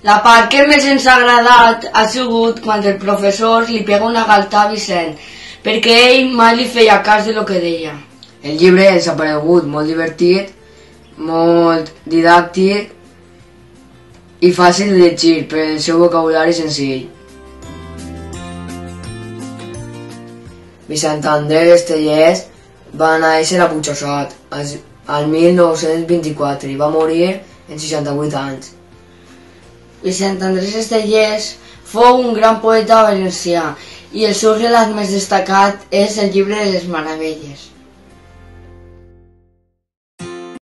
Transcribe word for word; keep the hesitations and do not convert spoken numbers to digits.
La part que més ens ha agradat ha sigut quan el professor li pega una galta a Vicent, perquè ell mai li feia cas de lo que deia. El llibre ens ha paregut molt divertit, molt didàctic i fàcil de llegir per el seu vocabulari senzill. Vicent Andrés Estellés va néixer a Puigcercot al mil nou-cents vint-i-quatre i va morir en seixanta-vuit anys. Vicent Andrés Estellés fou un gran poeta valencià i el seu relat més destacat és el Llibre de les Meravelles.